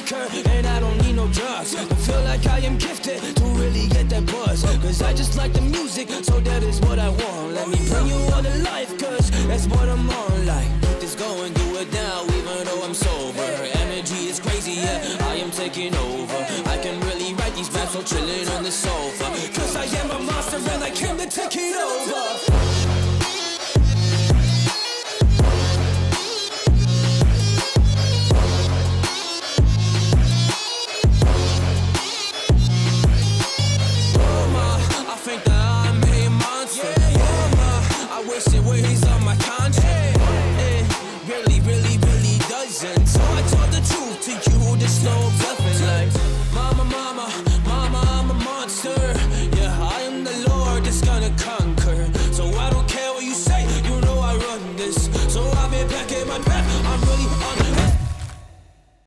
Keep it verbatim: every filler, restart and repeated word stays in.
liquor, and I don't need no drugs. I feel like I am gifted to really get that buzz, cause I just like the music, so that is what I want. Let me bring you all to life, cause that's what I'm on. Like, just go and do it now, even though I'm sober. Energy is crazy, yeah, I am taking over. I can really write these raps while chilling on the sofa, cause I am a monster and I came to take it over.